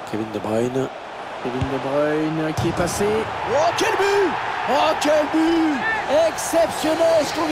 Kevin De Bruyne. Kevin De Bruyne qui est passé. Oh, quel but! Oh, quel but! Exceptionnel!